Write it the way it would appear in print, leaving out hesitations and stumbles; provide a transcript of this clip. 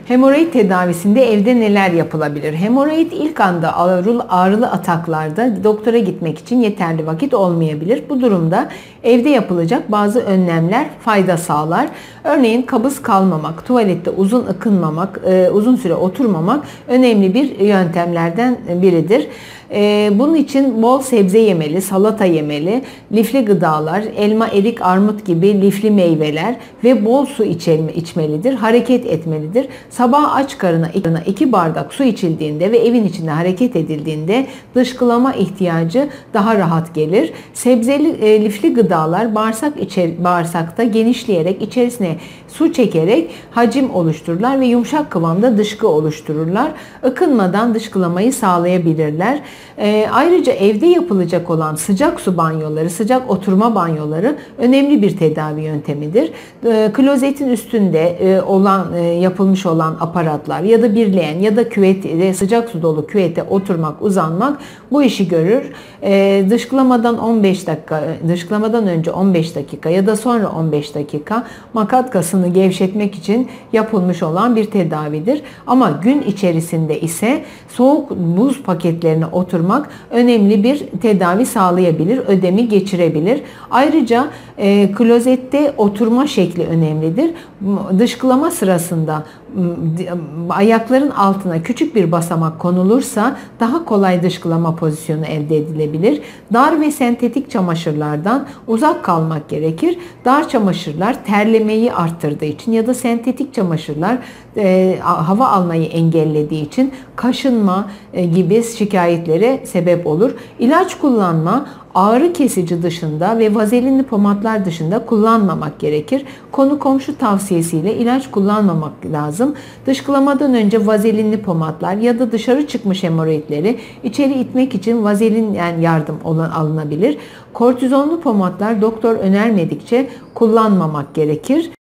Hemoroid tedavisinde evde neler yapılabilir? Hemoroid ilk anda ağrılı ataklarda doktora gitmek için yeterli vakit olmayabilir. Bu durumda evde yapılacak bazı önlemler fayda sağlar. Örneğin kabız kalmamak, tuvalette uzun ıkınmamak, uzun süre oturmamak önemli bir yöntemlerden biridir. Bunun için bol sebze yemeli, salata yemeli, lifli gıdalar, elma, erik, armut gibi lifli meyveler ve bol su içmelidir, hareket etmelidir. Sabah aç karına 2 bardak su içildiğinde ve evin içinde hareket edildiğinde dışkılama ihtiyacı daha rahat gelir. Sebzeli, lifli gıdalar bağırsakta genişleyerek içerisine su çekerek hacim oluştururlar ve yumuşak kıvamda dışkı oluştururlar. Ikınmadan dışkılamayı sağlayabilirler. Ayrıca evde yapılacak olan sıcak su banyoları, sıcak oturma banyoları önemli bir tedavi yöntemidir. Klozetin üstünde yapılmış olan aparatlar ya da bir leğen ya da küvete, sıcak su dolu küvete oturmak, uzanmak bu işi görür. Dışkılamadan önce 15 dakika ya da sonra 15 dakika makat kasını gevşetmek için yapılmış olan bir tedavidir. Ama gün içerisinde ise soğuk buz paketlerine oturmak önemli bir tedavi sağlayabilir, ödemi geçirebilir. Ayrıca klozette oturma şekli önemlidir. Dışkılama sırasında ayakların altına küçük bir basamak konulursa daha kolay dışkılama pozisyonu elde edilebilir. Dar ve sentetik çamaşırlardan uzak kalmak gerekir. Dar çamaşırlar terlemeyi arttırdığı için ya da sentetik çamaşırlar hava almayı engellediği için kaşınma gibi şikayetlere sebep olur. İlaç kullanma ağrı kesici dışında ve vazelinli pomatlar dışında kullanmamak gerekir. Konu komşu tavsiyesiyle ilaç kullanmamak lazım. Dışkılamadan önce vazelinli pomatlar ya da dışarı çıkmış hemoroidleri içeri itmek için vazelin yardım alınabilir. Kortizonlu pomatlar doktor önermedikçe kullanmamak gerekir.